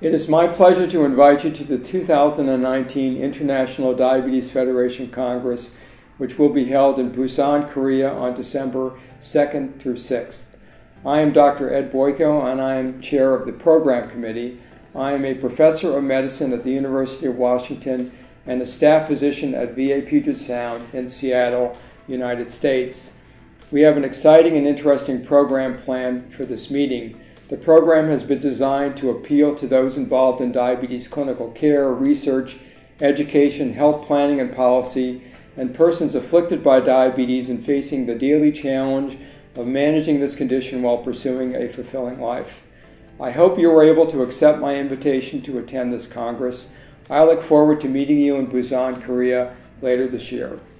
It is my pleasure to invite you to the 2019 International Diabetes Federation Congress, which will be held in Busan, Korea on December 2nd through 6th. I am Dr. Ed Boyko, and I am chair of the program committee. I am a professor of medicine at the University of Washington and a staff physician at VA Puget Sound in Seattle, United States. We have an exciting and interesting program planned for this meeting. The program has been designed to appeal to those involved in diabetes clinical care, research, education, health planning and policy, and persons afflicted by diabetes and facing the daily challenge of managing this condition while pursuing a fulfilling life. I hope you were able to accept my invitation to attend this Congress. I look forward to meeting you in Busan, Korea later this year.